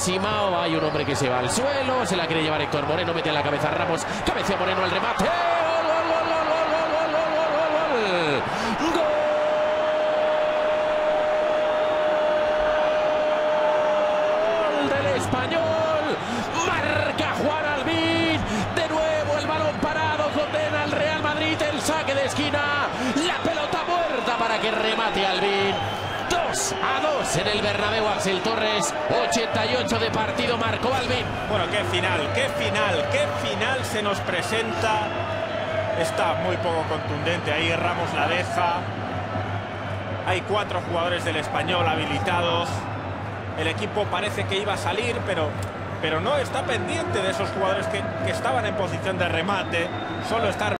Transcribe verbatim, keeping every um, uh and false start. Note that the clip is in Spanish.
Simao, hay un hombre que se va al suelo, se la quiere llevar Héctor Moreno, mete en la cabeza a Ramos, cabecea Moreno al remate. ¡Gol, gol, gol, gol, gol, gol, gol, gol, gol, gol! ¡Gol del Español! Marca Juan Albín, de nuevo el balón parado, condena al Real Madrid, el saque de esquina, la pelota muerta para que remate Albín. dos a dos en el Bernabéu. Axel Torres, ochenta y ocho de partido, marcó Albín. Bueno, qué final, qué final, qué final se nos presenta. Está muy poco contundente, ahí Ramos la deja. Hay cuatro jugadores del Español habilitados. El equipo parece que iba a salir, pero, pero no está pendiente de esos jugadores que, que estaban en posición de remate. Solo está